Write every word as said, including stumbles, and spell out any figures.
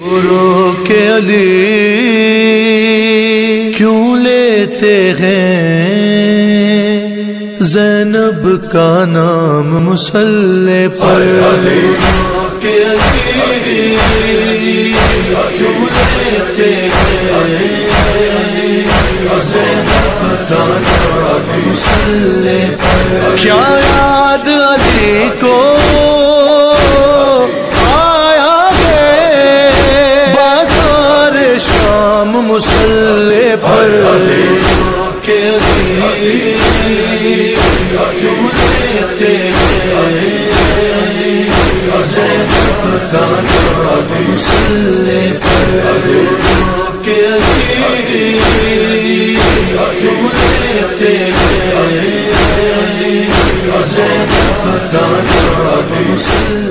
रो के अली क्यों लेते हैं ज़ैनब का नाम मुसल्ले पर। रो के अली क्यों लेते हैं ज़ैनब का नाम मुसल्ले पर। क्या याद अली को मुसल्ले पर। के अली क्यों लेते हैं ज़ैनब का नाम मुसल्ले पर। के अली क्यों लेते हैं ज़ैनब का नाम मुसल्ले